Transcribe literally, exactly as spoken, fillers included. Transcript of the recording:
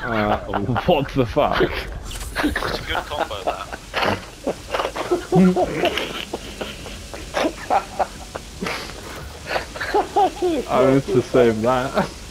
Uh, what the fuck? It's a good combo, that. I meant to save that.